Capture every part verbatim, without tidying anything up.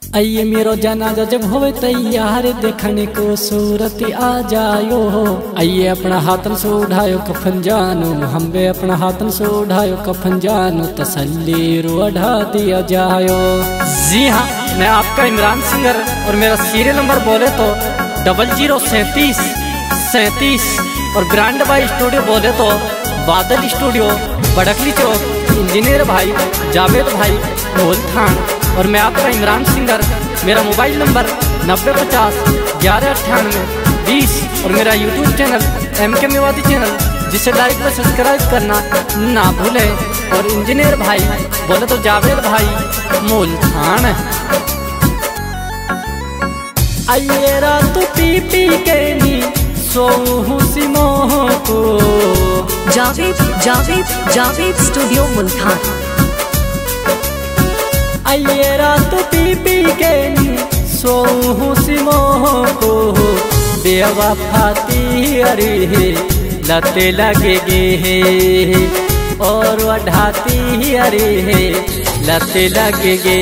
आइए मेरो जनाजा जब होवे तैयार देखने को सूरत आ जायो। आइए अपना हाथन से उठायो कफन जानो, हम बे अपना हाथन से उठायो कफन जानो, तसल्ली रो बढ़ा दिया जायो। जी हाँ, मैं आपका इमरान सिंगर और मेरा सीरियल नंबर बोले तो डबल जीरो सैंतीस सैंतीस और ब्रांड बाई स्टूडियो बोले तो बादल स्टूडियो बड़कली चौक, इंजीनियर भाई जावेद भाई मोलथान। और मैं आपका इमरान सिंगर, मेरा मोबाइल नंबर नब्बे पचास ग्यारह अट्ठानवे बीस और मेरा YouTube channel M K Mewati channel, जिसे लाइक व सब्सक्राइब करना ना भूलें। और इंजीनियर भाई बोले तो जावेद भाई मोलथान। आइए रात पी पी के नी सोहू सिमोह को, जावेद जावेद जावेद स्टूडियो मुल्तान। आइए रात पी पी के नी सोहू सिमोह को, बेवफाती अरे लते लगेगे और वढ़ाती अरे लते लगेगे।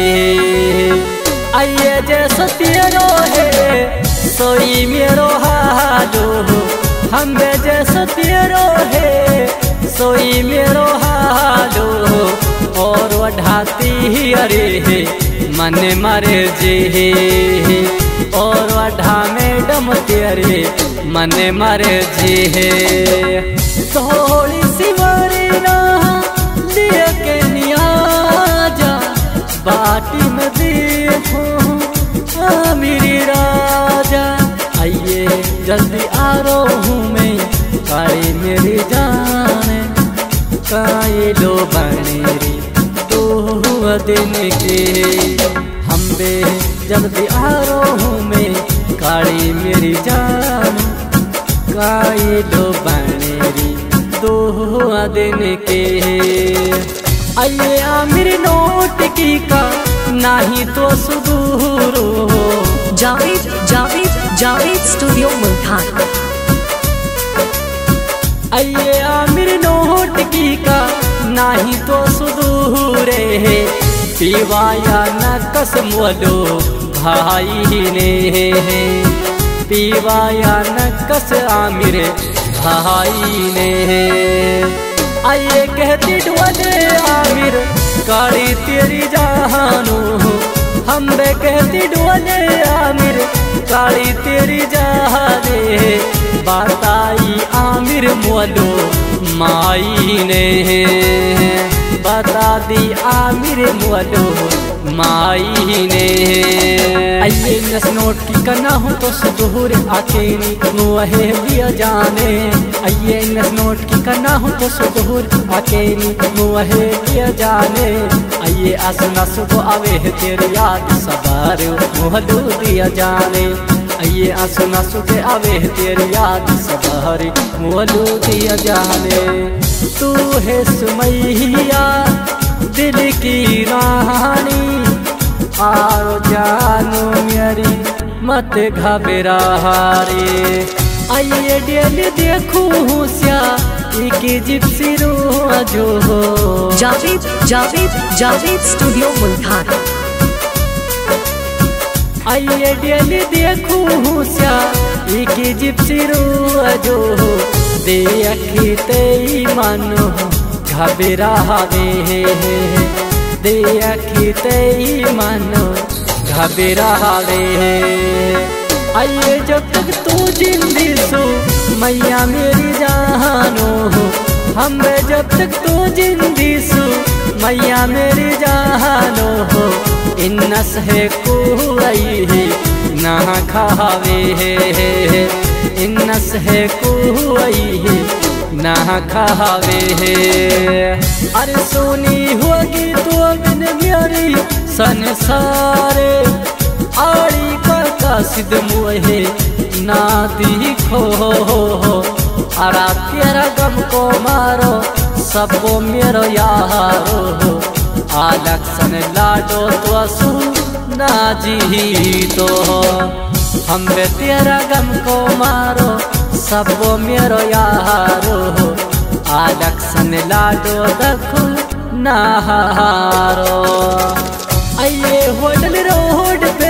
आइए जैसा तेरो है सोई मेरो हालो, हम जैसा तेरो है सोई मेरो हालो, और वढ़ाती अरे मन मरे जे और वढ़ा मैडम तेरे मन मरे जे। थोड़ी सी वरना लिए के निया जा बाटी में देखो मेरी राजा। आइए जल्दी आ रो हूँ मैं काली मेरी जाने, काये लो बनेरी तो हुआ दिन के, हम बे जल्दी आ रो हूँ मैं काली मेरी जान, काये लो बनेरी तो हुआ दिन के। आइए आमिर नोट की का नहीं तो सुदूरो, जावेद जावेद जावेद स्टूडियो मुल्तान। आइए आमिर नोट की का नहीं तो सुदूरे, पीवाया न कसम वालो भाई ने, पीवाया न कस आमिर भाई ने। आइए कहती डुअले आमिर काली तेरी जानो, हम बे कहती डुअले आमिर काली तेरी जाने, बताई आमिर मोलो माई ने, बता दी आमिर मोलो माई ने। आइए नस नोट की करना हो तो सुदूर आके नी मुहे लिया जाने, आइए नस नोट की करना हो तो सुदूर आके नी मुहे लिया जाने। आइए आसना सुबह आवे तेरी याद सवार मोहलू दिया जाने, आइए आसना सुबह आवे तेरी याद सवार मोहलू दिया जाने। तू है सुमैया दिल की रानी, आओ जानो मेरी मत घबरा रे। आइए डेली देखूं स्या एक जिप्सी रो जो, जावेद जावेद जावेद स्टूडियो मुल्तान। आइए डेली देखूं स्या एक जिप्सी रो जो, देखी तेई मानो घबरा वे, देखी तेई मानो घबरा वे। आइए जब तक तू जिंदी सो मैया मेरी जानो, हम जब तक तू जिंदी सो मैया मेरी जानो, इन्नस है कोई ना खावे, इन्नस है कोई ना खावे। अरे सोनी होगी तो बिन मेरी संसारे, आड़ी का सिद्ध मुहे ना दिखो, अरा तेरा गम को मारो सबको मेरो यारो, आलक्षण लाडो तो सु ना जी तो, हम बे तेरा गम को मारो सबको मेरो यारो, आलक्षण लाडो दखु नारो। आइए होटल रोड पे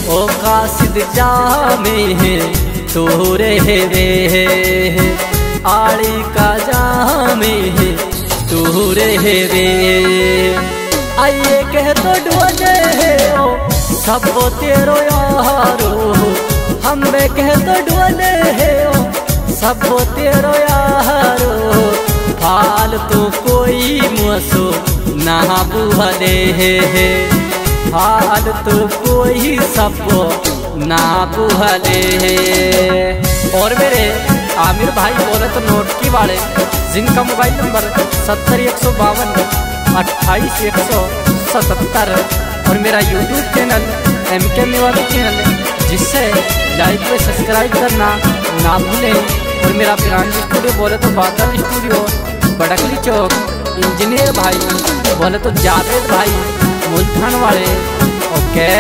ओ कासिद जामे तोरे रे आड़ी का जामे तोरे रे आइए कह तो डोले ओ सब तेरो यारो हमें कह तो डोले ओ सब तेरो यारो फालतू कोई मुसो ना बुहले फालतू कोई सबको ना बुहले। और मेरे आमिर भाई बोले तो नोट की वाले जिनका मोबाइल नंबर सत्तर एक सौ बावन अट्ठाईस एक सौ सतहत्तर और मेरा YouTube channel M K Mewari channel जिससे लाइक व सब्सक्राइब करना ना भूलें। और मेरा ब्रांड स्टूडियो बोले तो बादल स्टूडियो बड़कली चौक, इंजीनियर भाई बोले तो जावेद भाई मुल्तान वाले। ओके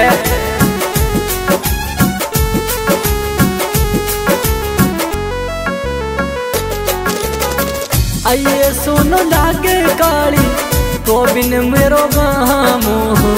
आइए सुनो लागे काली तो बिन मेरो गामो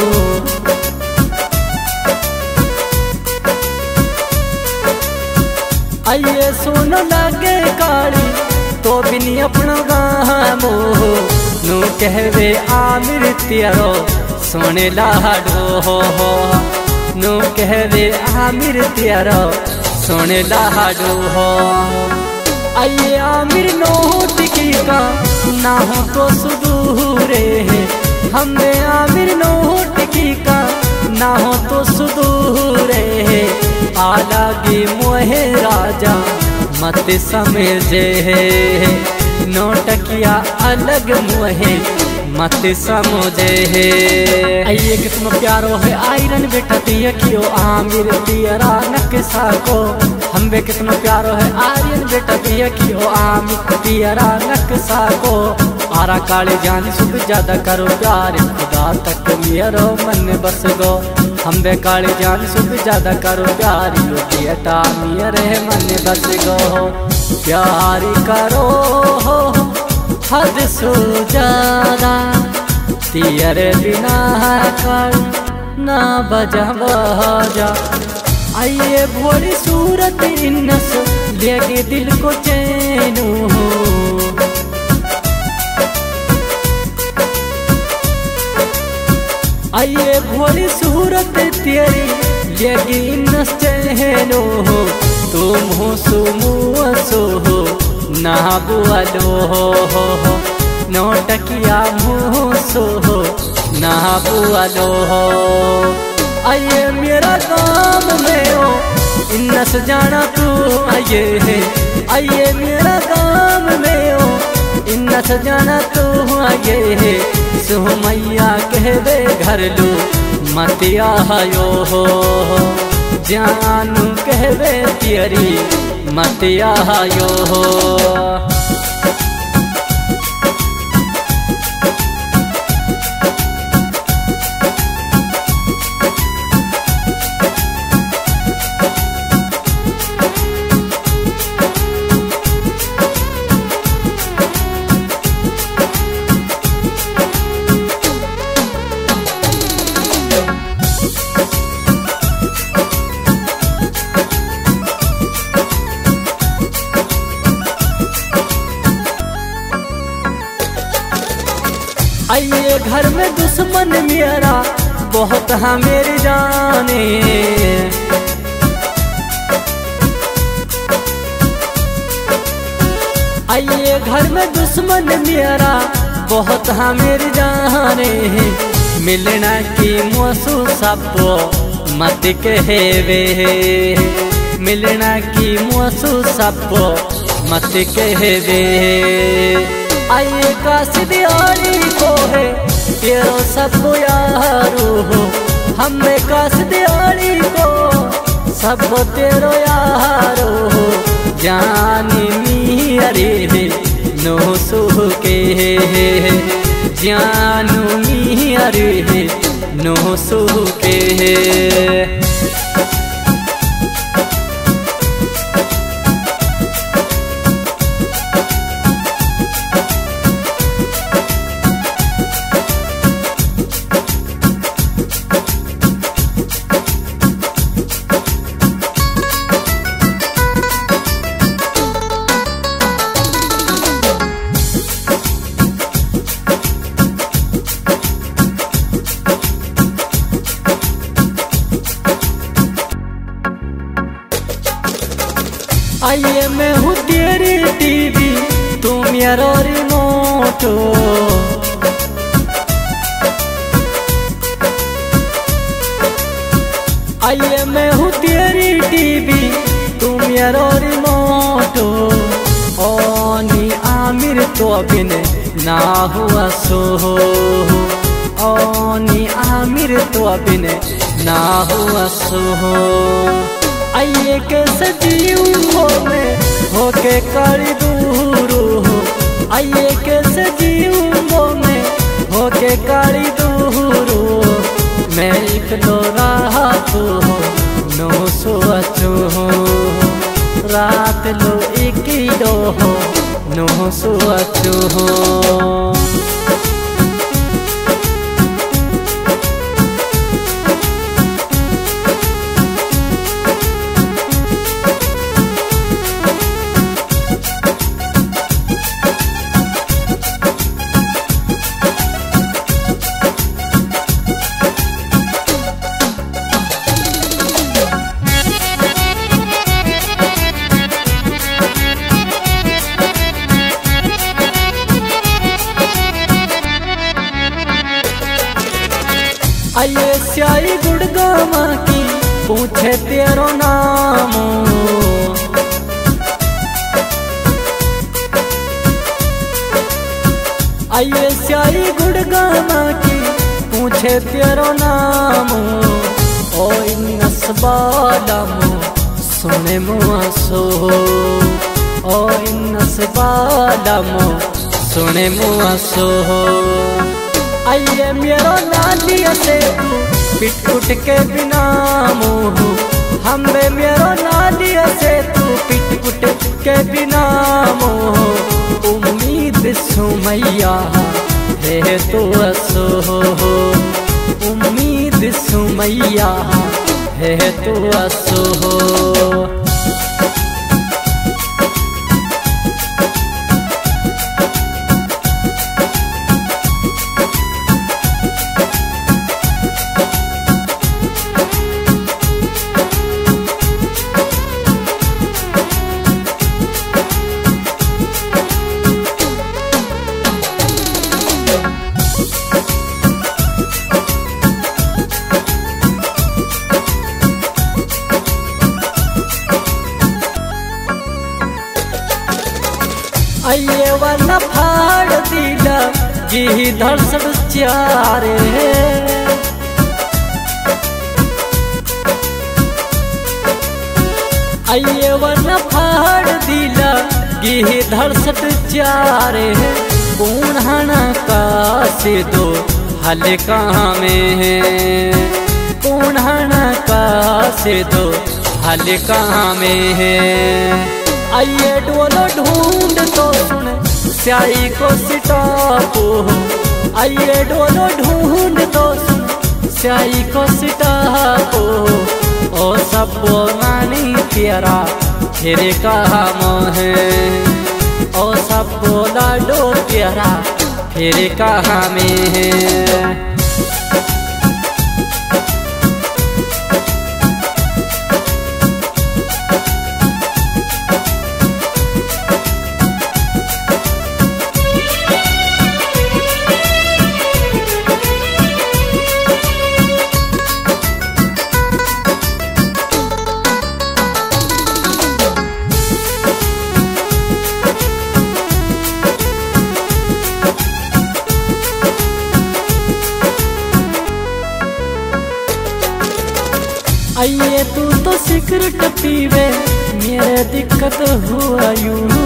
आइए सुनो लागे काली तो बिन अपना गामो नू कहवे आमिर तेरो सोने लाडो हो हो नू कहवे आमिर तेरो सोने लाडो हो। आइए आमिर नोट की का ना हो तो सुदूरे हमें आमिर नोट की का ना हो तो सुदूरे आलागी मोहे राजा मत समझे नोटकिया अलग मोहे मत समझे। आइए कितना प्यारो है आयरन बेटा दिया कियो आमिर तेरा नक्शा को हम बे कितना प्यारो है आर्यन बेटा दिया कियो आमिर तेरा नक्शा को आरा काले जान सुख ज्यादा करो प्यार खुदा तक मेरो मन बस गो हम बे काले जान सुख ज्यादा करो प्यार यो बेटा मेरे मन बस गो प्यार करो हद सो ज्यादा तेरे बिना कर ना बजा बजा। आइए भोली सूरत इन्नस लेके दिल को चैन हो आइए भोली सूरत तेरी लेके इन्नस चैन हो तुम हो सुमुआ सो हो ना बुआलो हो नोटकिया मुँह सो हो ना बुआलो हो। आइए मेरा काम में हो इन्नस जाना तू आइए आइए मेरा काम में हो इन्नस जाना तू आइए सुमैया कहवे घर लो मत आयो हो जानू कहवे तेरी मत आयो हो। आइए घर में दुश्मन मेरा बहुत है मेरी जाने आइए घर में दुश्मन मेरा बहुत है मेरी जाने मिलना की मौसू सबको मत कहवे मिलना की मौसू सबको मत कहवे। आइए कासिद आड़ी को है तेरो सब यारो हो हमें कासिद आड़ी को सब तेरो यारो हो जानी मियारे नो सुह के जानू मियारे नो सुह के। आइए मैं हूँ तेरी टीवी, तू मेरा रिमोट। आइए मैं हूँ तेरी टीवी, तू मेरा रिमोट। ओनी आमिर तो बिन ना हुआ सो, ओनी आमिर तो बिन ना हुआ सो। आइए कैसे जीऊँ मैं होके कड़ी दूर हो, आइए कैसे जीऊँ मैं होके कड़ी दूर हो। मैं एक लो रात हो नो सोचो हो, रात लो एक ही दो हो नो सोचो हो। आइए स्याही गुड़गामा की पूछे तेरो नाम, आइए स्याही गुड़गामा की पूछे तेरो नाम। ओ नसबालम सुने मुआ सो, ओ नसबालम सुने मुआ सो। आइए मेरो नालिया से तू पिट पुट के बिना मोह, हमें मेरो नालिया से तू पिट पुट के बिना मोह। उम्मीद सुमैया है तो असो, उम्मीद सुमैया है तो असो। आइए वाला फाड़ दिला जी धर्षण चारे, आइए वाला फाड़ दिला गी धर्षण चारे। पूर्णा का से दो हल कहाँ में है, पूर्णा का से दो हल कहाँ में है। आइए डोलो ढूंढ तो सुन स्याही को सिटापो, आइए डोलो ढूंढ तो सुन स्याही को सिटापो। ओ सब नानी तेरा फिर कहा मोहे, ओ सब लाडो तेरा फिर कहा में है। आइए तू तो सिगरेट पीवे मेरे दिक्कत हुआ यूं,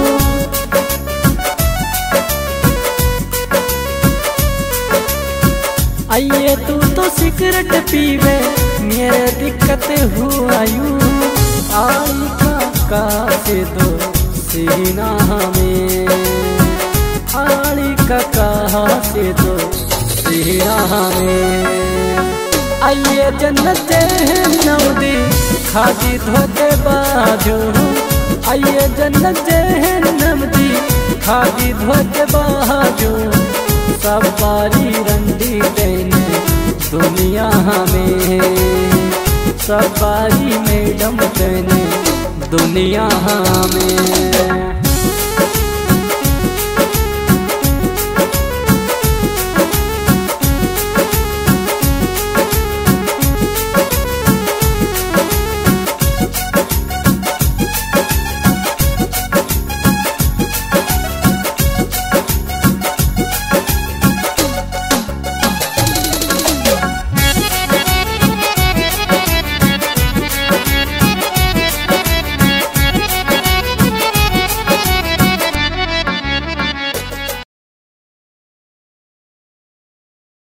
आइए तू तो सिगरेट पीवे मेरे दिक्कत हुआ यूं। आई का से दो सीना में, आई का से दो सीना में। आइए जन्नत जहन्नम खादी धोते बाजू, आइए जन्नत जहन्नम दी खादी धोते बाजू। सब बारी रंडी देने दुनिया में, सब बारी मैडम देने दुनिया में।